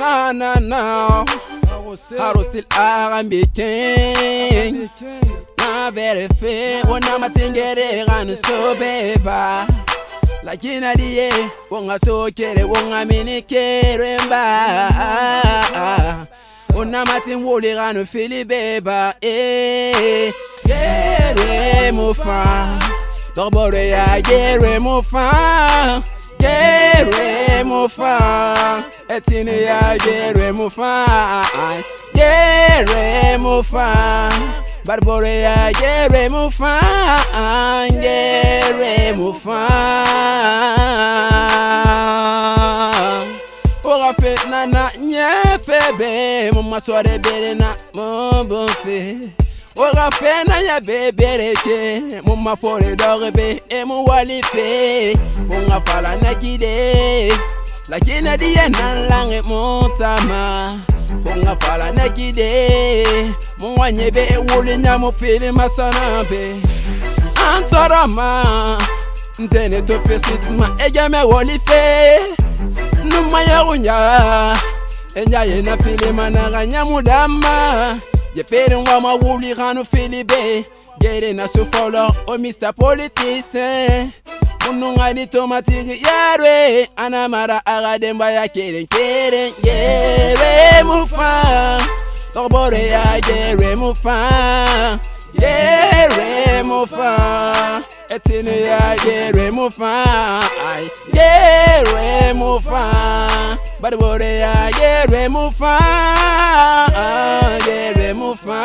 Na na na. Arostil arambiking. Na verife. Ona matingere ganu sobeba. Lakina diye. Wonga sokere wonga minikere mba. Ona matin wole ganu filibeba. Gere mufa. Dorbore ya gere mufa. Gere mufa. Etini ya gere mufa. Gere mufa. Barbore ya gere mufa. Gere mufa. Ora fe nana nyefe be. Mama soare bere na mo bonfe. Ora fe na ya bebere ke. Mama fore dorbe e mo walife. Fonga fala na kide. Lakini diye nan lange montama. Fonga fala na kide. Mwanye be wuli na mo fili masana be. Antorama. Ntene to fesitma ege me walife. Numa ya unya. Enya ye na fili managanya mudama. Ye fili wama wuli ganu fili be. Gere na so follow o Mr. Politicien. Mununga ni tomatiri yarwe. Anamara agademba ya keren keren. Gere mufa. Torbore ya gere mufa. Gere mufa. Etini ya gere mufa. Gere mufa. Barbore ya gere mufa. Gere mufa.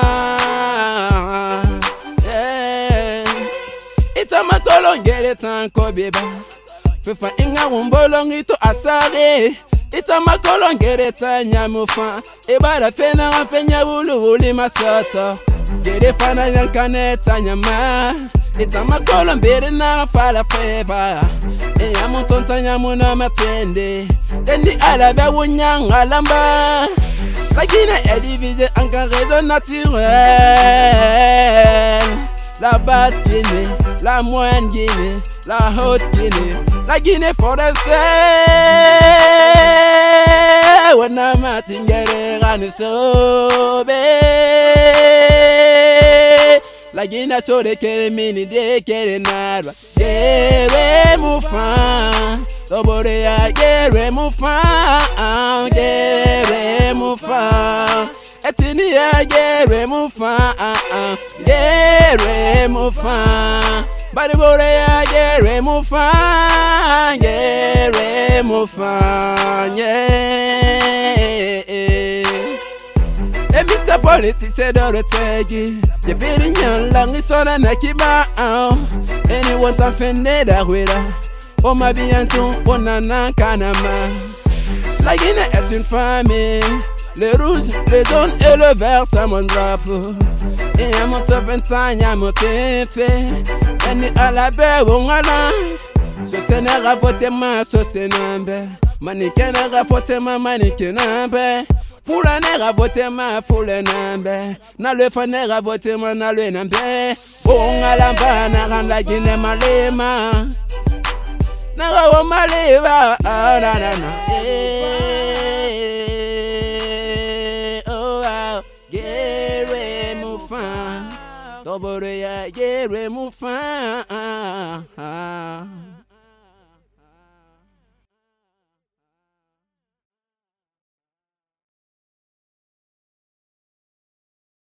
Ita makolo ngere tanko beba. Fefa inga wumbolong ito asare. Ita makolo ngere tanya mufa. Ebara fena fenya wulu wuli masoto. Gere fana yankane tanya ma. Ita makolo mbere na fala feva. Eya mutonta nyamuna matende. Dendi alabe wunyanga lamba. Lakina edivise anka raison naturelle. La basse Guinée, la moyenne Guinée, la haute Guinée, la Guinée forestière. Wana matingere ganu sobe. La Guinée sore kere mini de kere narwa. Gere mufa. Dobore ya gere mufa. Gere mufa. Etini ya gere mufa. Gere mufa. Barbore ya gere mufa. Gere mufa. Mr. Politicien Dorotegi. Je biri nyan langi sona na kiba. Anyone ta fende da huira. O ma bientôt on en a kanama. La Guinée est une famille. Le rouge, le jaune et le vert, c'est mon drapeau. Et y'a mon top 25, y'a mon tefe. Et ni à la baie, on a là. So se ne rapote ma, so se nambe. Manike ne rapote ma, manike nambe. Poula ne rapote ma, poule nambe. Na le fa ne rapote ma, na le nambe. On a la ba, na ran la Guinée malema. Na rawo maleva, ah na na na. Gere mufa. Dobore ya gere mufa.